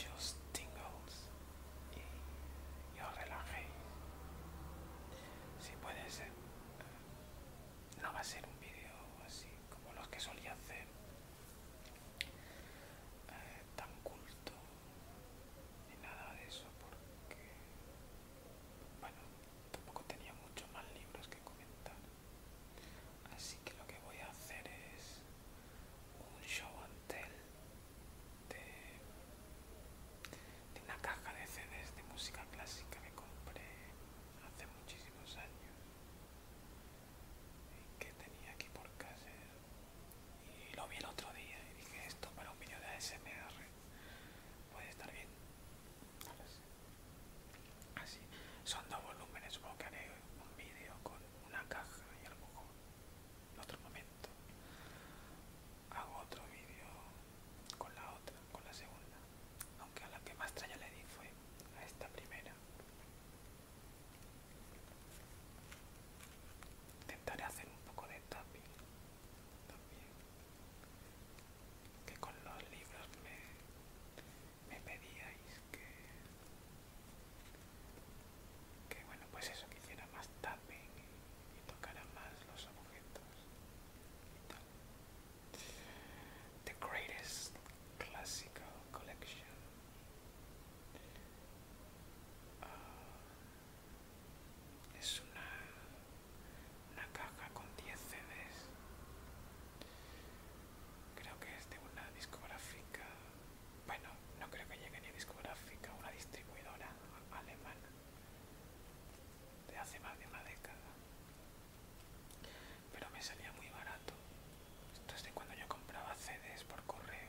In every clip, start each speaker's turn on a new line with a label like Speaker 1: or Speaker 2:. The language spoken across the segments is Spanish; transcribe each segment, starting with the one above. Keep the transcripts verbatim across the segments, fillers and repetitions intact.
Speaker 1: escuche os tingles y, y os relajéis. Si puede ser, no va a ser un vídeo así como los que solía hacer, eh, tan culto ni nada de eso, porque, bueno, tampoco tenía muchos más libros que comentar. Así que lo que voy a hacer es un show and tell de, de una caja de C Ds de música clásica que compré hace muchísimos años y que tenía aquí por casa. Y lo vi el otro día y dije, esto para un vídeo de A S M R puede estar bien. No lo sé. Así, son dos volúmenes, supongo que haré un vídeo con una caja y a lo mejor en otro momento hago otro vídeo con la otra, con la segunda. Aunque a la que más tralla le di fue a esta primera. Intentaré hacer un poco de tapping también, que con los libros me, me pedíais que, que bueno, pues eso, que hiciera más tapping y, y tocara más los objetos y tal. The Greatest Classical Collection. Uh, es una, una caja con diez C Ds. Creo que es de una discográfica, bueno, no creo que llegue ni a discográfica, una distribuidora alemana de hace más de una década. Pero me salía muy barato. Esto es de cuando yo compraba C Ds por correo.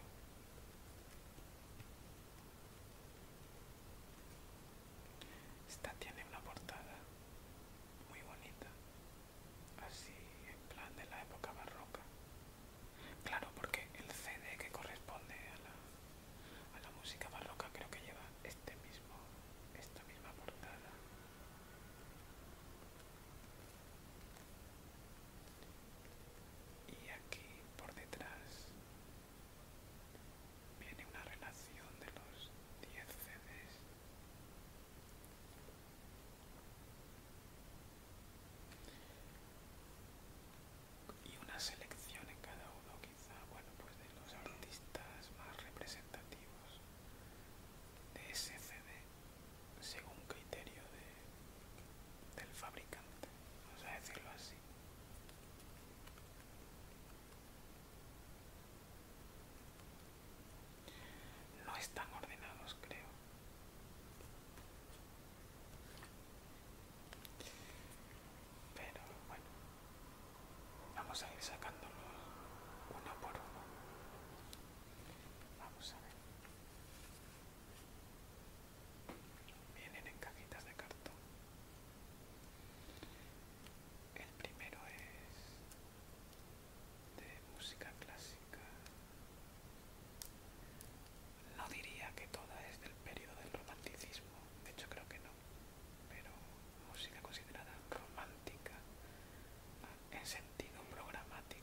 Speaker 1: Esta tiene una portada muy bonita, así en plan de la época barroca. Claro, porque el C D que corresponde a la, a la música barroca creo que lleva este mismo, esta misma portada. Y aquí por detrás viene una relación de los diez C Ds. Y una selección en cada uno, quizá, bueno, pues de los artistas más representativos de ese C D, según criterio de, del fabricante, vamos a decirlo así. No están ordenados, creo. Pero bueno, vamos a ir sacándolos uno por uno. Vamos a ver. Vienen en cajitas de cartón. El primero es de música clásica. No diría que toda es del periodo del romanticismo, de hecho creo que no, pero música considerada romántica en sentido programático.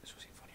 Speaker 1: sus informes.